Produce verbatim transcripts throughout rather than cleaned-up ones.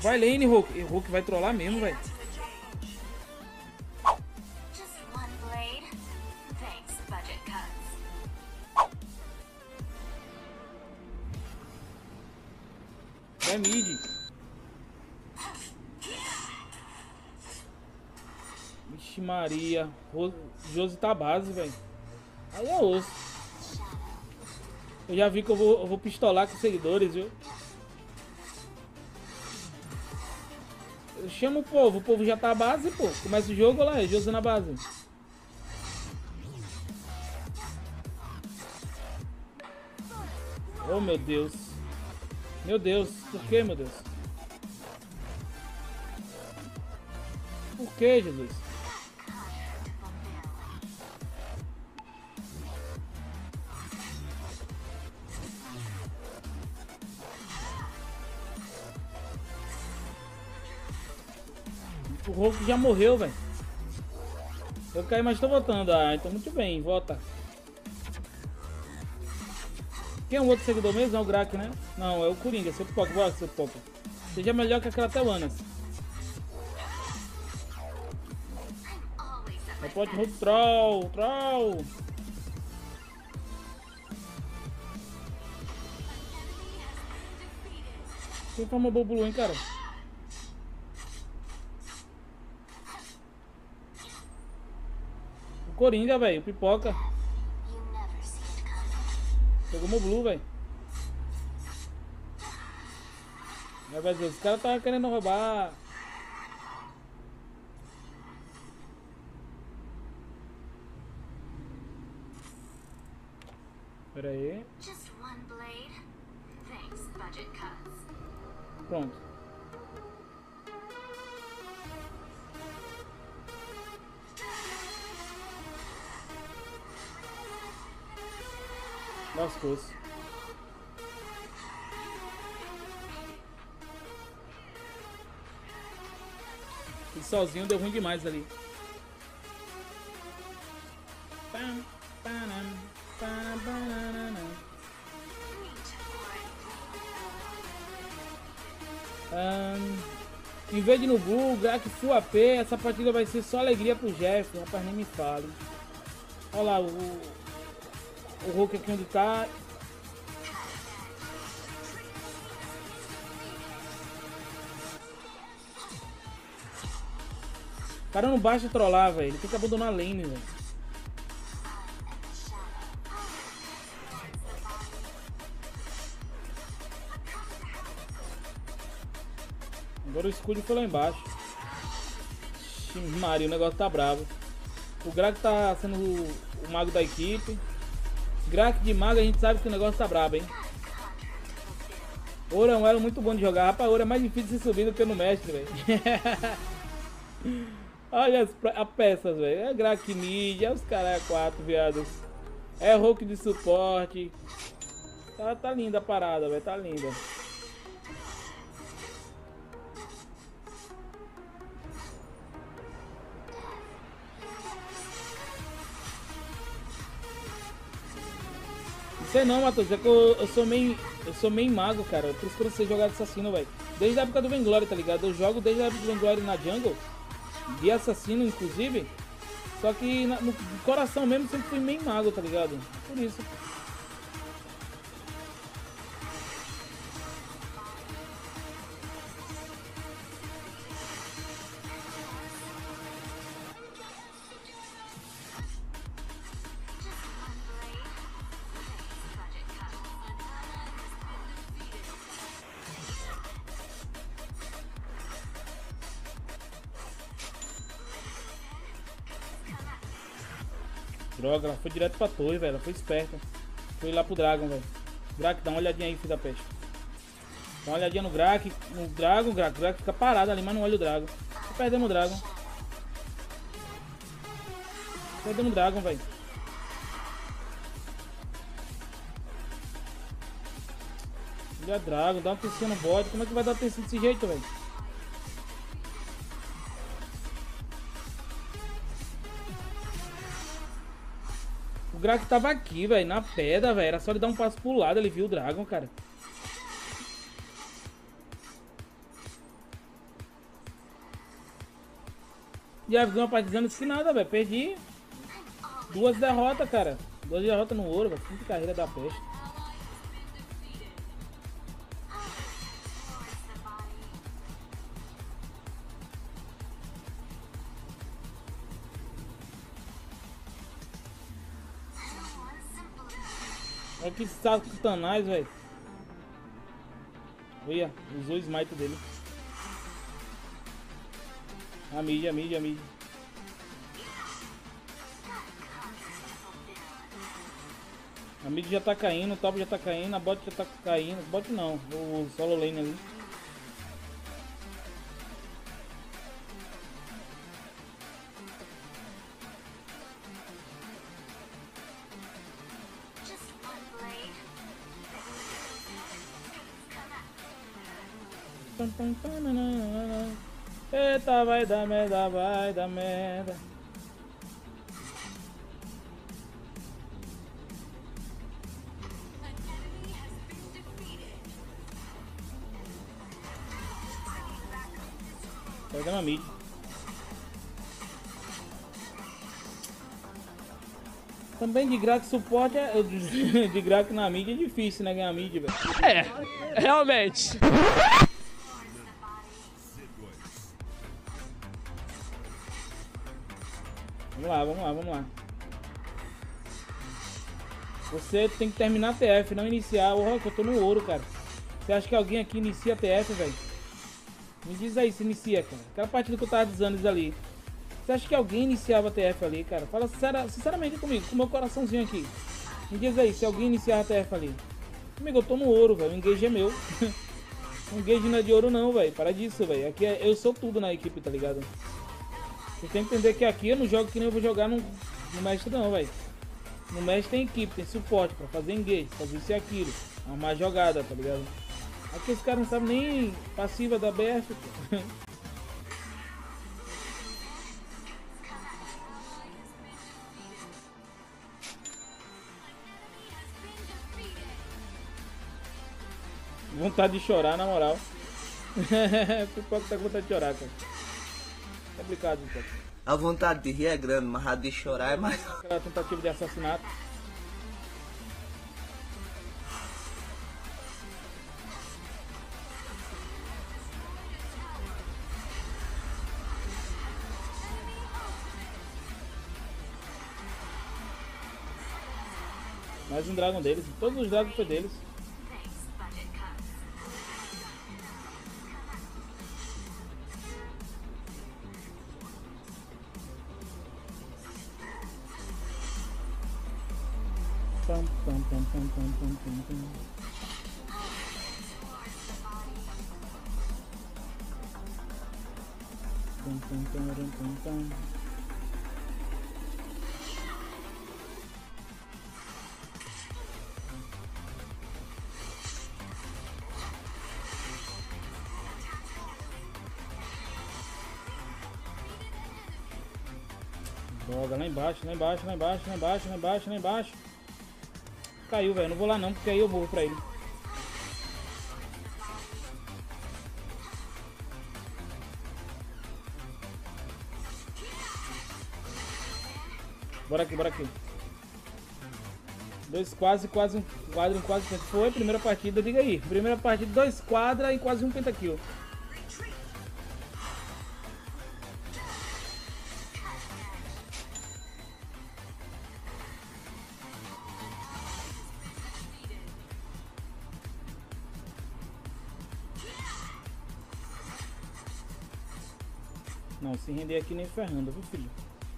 Vai lane, Hulk. O Hulk vai trollar mesmo, velho. É mid. Vixe Maria. Josi tá base, velho. Aí é osso. Eu já vi que eu vou, eu vou pistolar com os seguidores, viu? Eu chamo o povo. O povo já tá base, pô. Começa o jogo lá. É Josi na base. Oh, meu Deus. Meu Deus. Por que, meu Deus? Por que, Jesus? O Hulk já morreu, velho. Eu caí, mas tô voltando. Ah, então muito bem, volta. Quem é o outro seguidor mesmo? É o Grak, né? Não, é o Coringa, seu Pipoca. Bora, seu Pipoca. Seja melhor que aquela Tewanas. Não pode roubar. Troll, troll. Quem formou Bobulu, hein, cara? O Coringa, velho. Pipoca. Pegou meu blue, velho. Os caras estavam querendo roubar. Pera aí. Pronto. Lascou-se. E sozinho deu ruim demais ali. Um, em vez de no Blue, Grak Full A P, essa partida vai ser só alegria pro Jeff, rapaz, nem me fale. Olha lá o, o Hulk aqui onde tá. O cara não basta trollar, velho. Ele tem que abandonar a lane, velho. Agora o escudo foi lá embaixo. Maria, o negócio tá bravo. O Grak tá sendo o, o mago da equipe. Grak de mago, a gente sabe que o negócio tá brabo, hein? Ouro é um elo muito bom de jogar. Rapaz, ouro é mais difícil de subir do que no mestre, velho. Olha as, as peças, velho. É Grak mid, é os caras quatro, viados. É Hulk de suporte. Tá, tá linda a parada, velho. Tá linda. Não sei não, Matheus, é que eu, eu sou meio. Eu sou meio mago, cara. Por isso que eu não sei jogar de assassino, velho. Desde a época do Vainglory, tá ligado? Eu jogo desde a época do Vainglory na jungle. De assassino, inclusive. Só que na, no coração mesmo sempre fui meio mago, tá ligado? Por isso. Droga, ela foi direto pra torre, velho. Ela foi esperta. Foi lá pro Dragon, velho. Grak, dá uma olhadinha aí, filho da peste. Dá uma olhadinha no Grak. No Dragon, Grak. O Grak fica parado ali, mas não olha o Dragon. Tô perdendo o Dragon. Perdendo o Dragon, velho. Olha Dragon, dá uma atenção no bot. Como é que vai dar atenção desse jeito, velho? O Grak tava aqui, velho, na pedra, velho. Era só ele dar um passo pro lado, ele viu o Dragon, cara. Já vi uma partida disse que nada, velho. Perdi duas derrotas, cara. Duas derrotas no ouro, velho. Que carreira da peste. Olha que satanás, velho. Olha, usou o smite dele. A mídia, a mídia, a mídia. A mid já tá caindo, o top já tá caindo, a bot já tá caindo. Bot não, o solo lane ali. Eita, vai dar merda, vai dar merda. Pega na mid. Também de Grack suporte, é, de Grack na mid é difícil, né? Ganhar mid, velho. É, realmente. Vamos lá, vamos lá, vamos lá. Você tem que terminar a T F, não iniciar. Porra, que eu tô no ouro, cara. Você acha que alguém aqui inicia a T F, velho? Me diz aí se inicia, cara. Aquela partida que eu tava dizendo ali. Você acha que alguém iniciava a T F ali, cara? Fala sincera, sinceramente comigo, com o meu coraçãozinho aqui. Me diz aí se alguém iniciava a T F ali. Comigo, eu tô no ouro, velho. O engage é meu. O engage não é de ouro não, velho. Para disso, velho. Aqui é, eu sou tudo na equipe, tá ligado? Você tem que entender que aqui eu não jogo que nem eu vou jogar no, no mestre não, velho. No mestre tem equipe, tem suporte pra fazer engage, fazer isso e aquilo. Armar jogada, tá ligado? Aqui os caras não sabem nem passiva da B F, pô. Vontade de chorar, na moral. Pipoca tá com vontade de chorar, cara. Complicado, Pipoca. A vontade de rir é grande, mas a de chorar é mais... Aquela tentativa de assassinato. Mais um dragão deles. Todos os dragões foi deles. Pam, pam, pam, pam, pam, pam, pam, pam. Pam, pam, pam, pam, pam, pam. Joga lá embaixo, lá embaixo, lá embaixo, lá embaixo, lá embaixo, lá embaixo. Caiu, velho. Não vou lá não, porque aí eu morro pra ele. Bora aqui, bora aqui. Dois quase, quase um quadro, um quase. Foi a primeira partida, diga aí. Primeira partida, dois quadra e quase um pentakill. Não, se render aqui nem ferrando, viu, filho?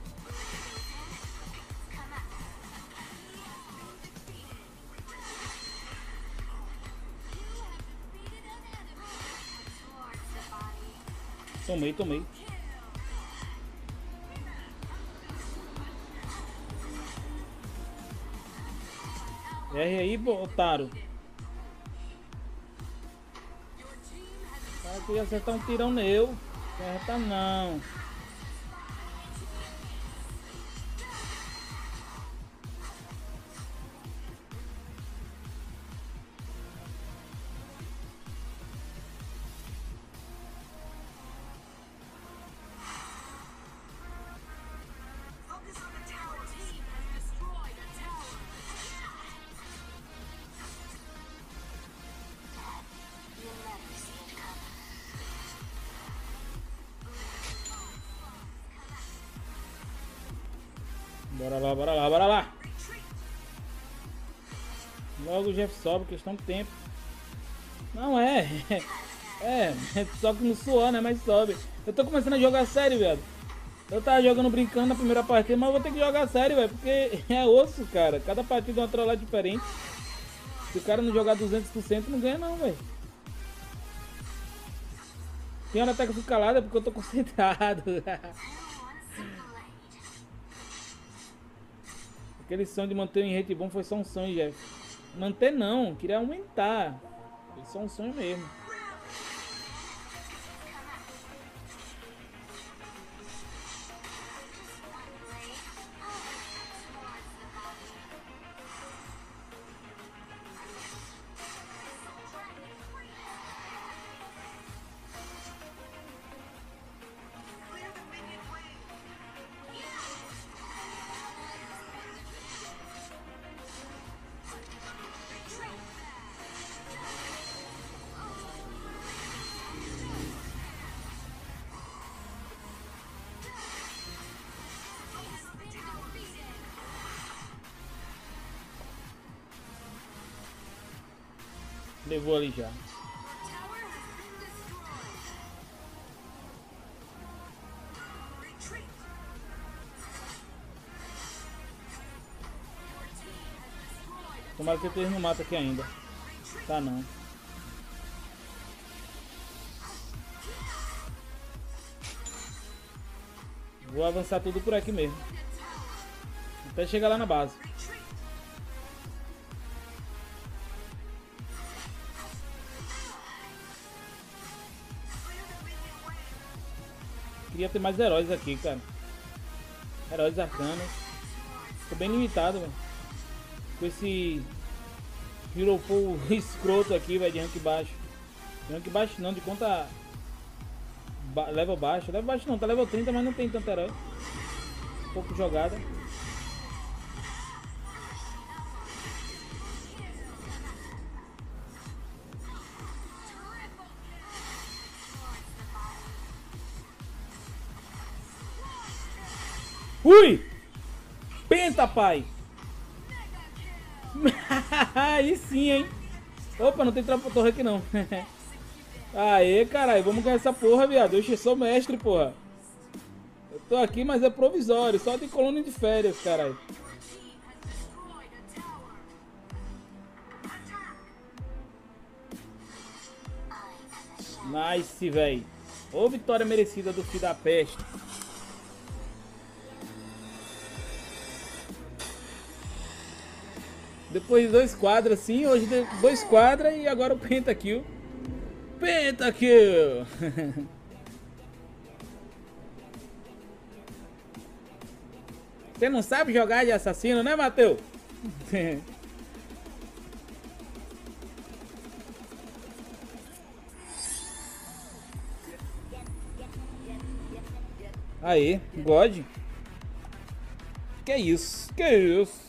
Tomei, tomei. R aí, otário. O cara queria acertar um tirão nele. Acerta não. Bora lá, bora lá, bora lá. Logo o Jeff sobe, questão de tempo. Não é. É, só que no suor, né? Mas sobe. Eu tô começando a jogar sério, velho. Eu tava jogando brincando na primeira partida, mas eu vou ter que jogar sério, velho. Porque é osso, cara. Cada partida é uma trollagem diferente. Se o cara não jogar duzentos por cento, não ganha não, velho. Tem hora até que eu fico calado, é porque eu tô concentrado. Aquele sonho de manter o enrate bom foi só um sonho, Jeff. Manter não, queria aumentar. Foi só um sonho mesmo. Levou ali já. Tomara que eles não matam aqui ainda. Tá não. Vou avançar tudo por aqui mesmo. Até chegar lá na base. Queria ter mais heróis aqui, cara. Heróis arcanos. Tô bem limitado, velho. Com esse Hero Pool escroto aqui, velho, de rank baixo. De rank baixo não, de conta ba level baixo. Level baixo não, tá level trinta, mas não tem tanto herói. Pouco jogada. Ui! Penta, pai! Aí sim, hein? Opa, não tem torre aqui não. Aê, caralho, vamos ganhar essa porra, viado. Eu sou mestre, porra. Eu tô aqui, mas é provisório. Só de colônia de férias, caralho. Nice, velho. Ô vitória merecida do filho da peste. Depois de dois quadros assim, hoje dois quadros e agora o pentakill. Pentakill! Você não sabe jogar de assassino, né, Matheus? Aí, God. Que isso? Que isso?